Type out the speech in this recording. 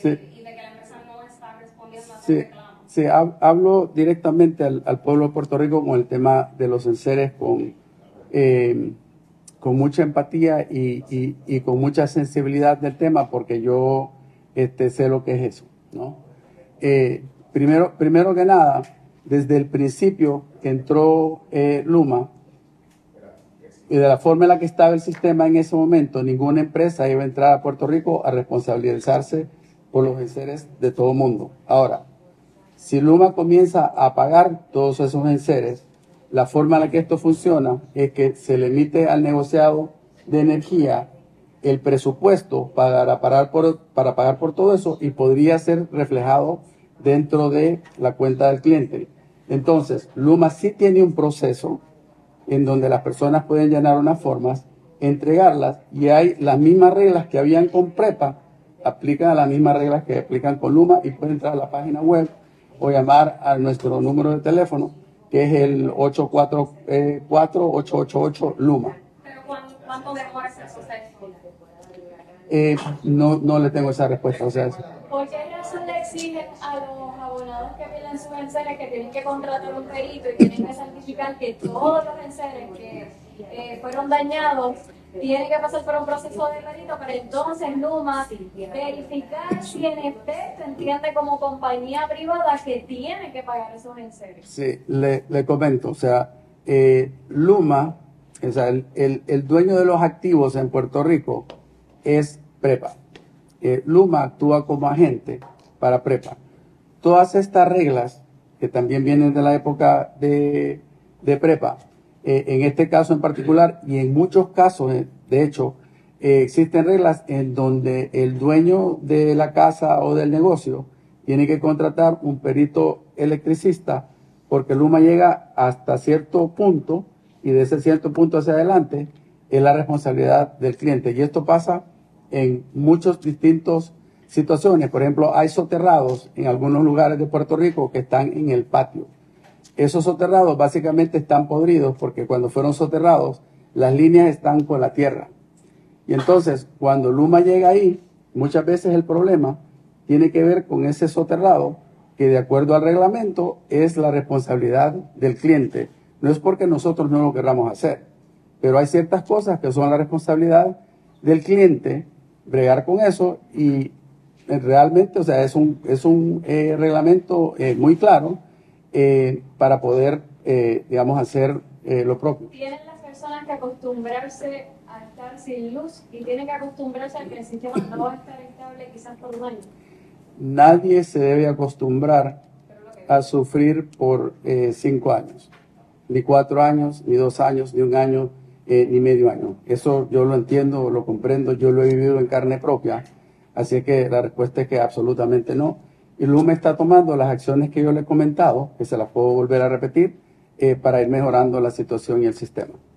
sí, y de que la empresa no está respondiendo a ese sí, reclamo. sí, hablo directamente al pueblo de Puerto Rico con el tema de los enseres con mucha empatía y con mucha sensibilidad del tema, porque yo sé lo que es eso, ¿no? Primero que nada, desde el principio que entró Luma, y de la forma en la que estaba el sistema en ese momento, ninguna empresa iba a entrar a Puerto Rico a responsabilizarse por los enseres de todo el mundo. Ahora, si Luma comienza a pagar todos esos enseres, la forma en la que esto funciona es que se le emite al negociado de energía el presupuesto para pagar por todo eso y podría ser reflejado dentro de la cuenta del cliente. Entonces, Luma sí tiene un proceso en donde las personas pueden llenar unas formas, entregarlas, y hay las mismas reglas que habían con Prepa, aplican a las mismas reglas que aplican con Luma, y pueden entrar a la página web o llamar a nuestro número de teléfono, que es el 844-888-LUMA. Pero ¿cuánto demora ese proceso? No le tengo esa respuesta. O sea, ¿por qué razón le exigen a los abonados que pierden sus enseres que tienen que contratar un perito y tienen que certificar que todos los enseres que fueron dañados tienen que pasar por un proceso de perito, pero entonces Luma verificar si en efecto entiende como compañía privada que tiene que pagar esos enseres? Sí, le comento, o sea, Luma, o sea, el dueño de los activos en Puerto Rico es Prepa. Luma actúa como agente para Prepa. Todas estas reglas, que también vienen de la época de Prepa, en este caso en particular y en muchos casos, de hecho, existen reglas en donde el dueño de la casa o del negocio tiene que contratar un perito electricista, porque Luma llega hasta cierto punto y de ese cierto punto hacia adelante es la responsabilidad del cliente. Y esto pasa en muchos distintos situaciones. Por ejemplo, hay soterrados en algunos lugares de Puerto Rico que están en el patio. Esos soterrados básicamente están podridos porque cuando fueron soterrados las líneas están con la tierra. Y entonces cuando Luma llega ahí, muchas veces el problema tiene que ver con ese soterrado, que de acuerdo al reglamento es la responsabilidad del cliente. No es porque nosotros no lo queramos hacer, pero hay ciertas cosas que son la responsabilidad del cliente, bregar con eso, y realmente, o sea, es un reglamento muy claro para poder, digamos, hacer lo propio. Tienen las personas que acostumbrarse a estar sin luz y tienen que acostumbrarse a que el sistema no va a estar estable quizás por un año. Nadie se debe acostumbrar a sufrir por 5 años, ni 4 años, ni 2 años, ni 1 año, ni medio año. Eso yo lo entiendo, lo comprendo, yo lo he vivido en carne propia. Así que la respuesta es que absolutamente no. Y Luma está tomando las acciones que yo le he comentado, que se las puedo volver a repetir, para ir mejorando la situación y el sistema.